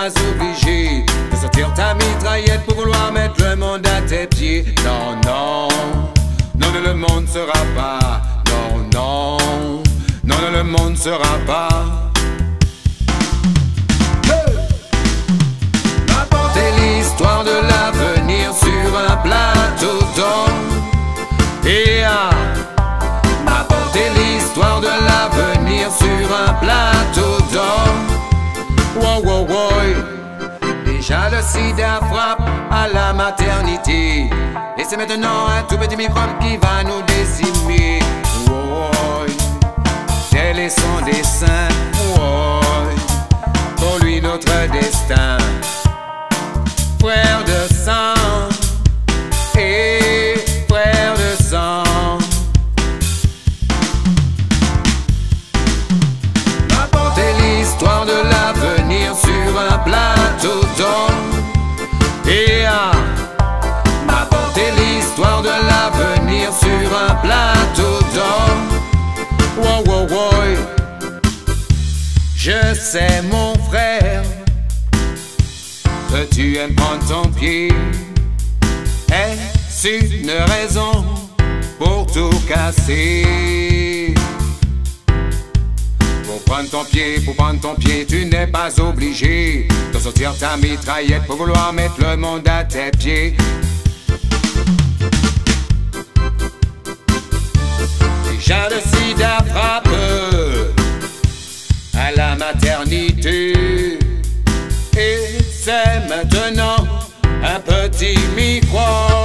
pas obligé de sortir ta mitraillette pour vouloir mettre le monde à tes pieds. Non, non, non, non, le monde sera pas. Non, non, non, non, le monde sera pas. Rapporter l'histoire de l'avenir sur un plateau d'or. Et à m'apporter l'histoire de l'avenir sur un plateau d'or. Wow, wow, wow. Déjà le sida frappe à la maternité, et c'est maintenant un tout petit microbe qui va nous décimer. Wow. Tel est son dessein. Wow. Pour lui notre destin. Frère de sang et frère de sang. M'apporter l'histoire de l'avenir sur un plateau d'or. Et à m'apporter l'histoire de l'avenir sur un plateau d'or. Wow, wow, wow. Je sais mon frère que tu aimes prendre ton pied. Est-ce une raison pour tout casser? Pour prendre ton pied, tu n'es pas obligé de sortir ta mitraillette pour vouloir mettre le monde à tes pieds. Déjà le sida frappe à la maternité, et c'est maintenant un petit microbe